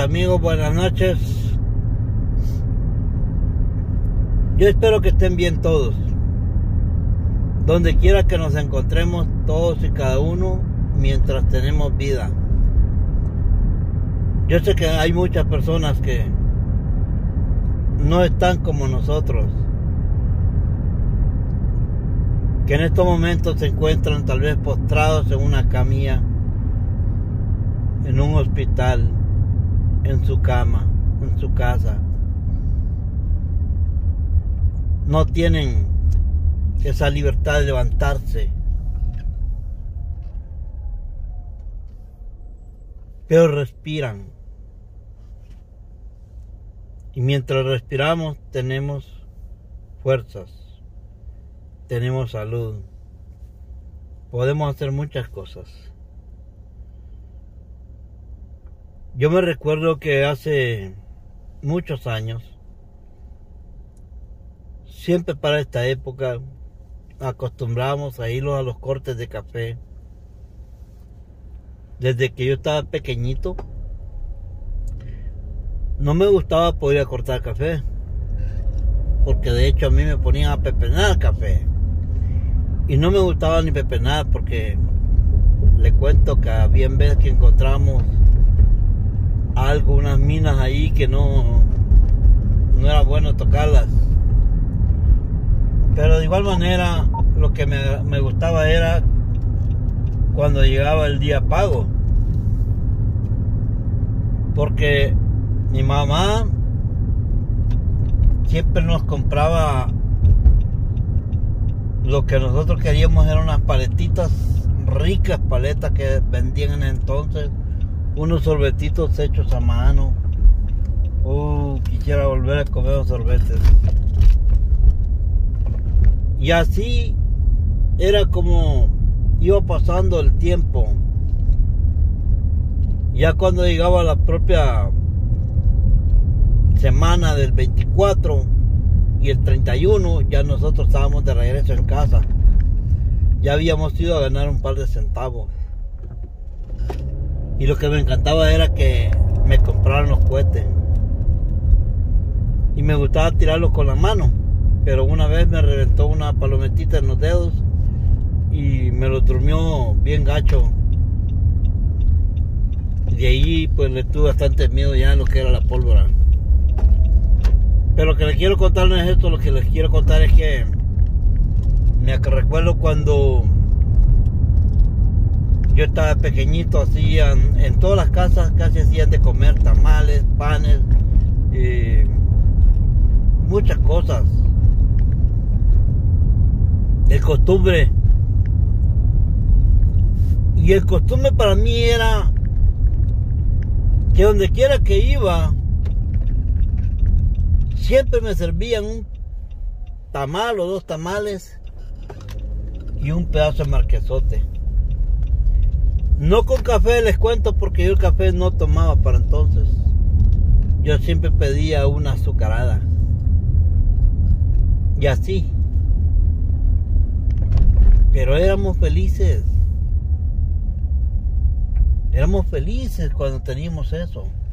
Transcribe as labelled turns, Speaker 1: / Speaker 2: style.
Speaker 1: amigos, buenas noches. Yo espero que estén bien todos. Donde quiera que nos encontremos todos y cada uno mientras tenemos vida. Yo sé que hay muchas personas que no están como nosotros, que en estos momentos se encuentran tal vez postrados en una camilla, en un hospital, en su cama, en su casa. No tienen esa libertad de levantarse, pero respiran. Y mientras respiramos tenemos fuerzas, tenemos salud, podemos hacer muchas cosas. Yo me recuerdo que hace muchos años, siempre para esta época, acostumbrábamos a irnos a los cortes de café. Desde que yo estaba pequeñito, no me gustaba poder ir a cortar café, porque de hecho a mí me ponían a pepenar café. Y no me gustaba ni pepenar porque le cuento que había veces que encontramos algo, unas minas ahí que no era bueno tocarlas. Pero de igual manera lo que me gustaba era cuando llegaba el día pago, porque mi mamá siempre nos compraba lo que nosotros queríamos. Eran unas paletitas, ricas paletas que vendían en entonces, unos sorbetitos hechos a mano. Quisiera volver a comer los sorbetes. Y así era como iba pasando el tiempo. Ya cuando llegaba la propia semana del 24 y el 31, ya nosotros estábamos de regreso en casa. Ya habíamos ido a ganar un par de centavos. Y lo que me encantaba era que me compraran los cohetes. Y me gustaba tirarlos con la mano. Pero una vez me reventó una palometita en los dedos y me lo durmió bien gacho. Y de ahí pues le tuve bastante miedo ya a lo que era la pólvora. Pero lo que les quiero contar no es esto, lo que les quiero contar es que me recuerdo cuando yo estaba pequeñito, hacían en todas las casas casi hacían de comer tamales, panes, muchas cosas. El costumbre para mí era que donde quiera que iba siempre me servían un tamal o dos tamales y un pedazo de marquesote. No con café, les cuento, porque yo el café no tomaba para entonces. Yo siempre pedía una azucarada. Y así. Pero éramos felices. Éramos felices cuando teníamos eso.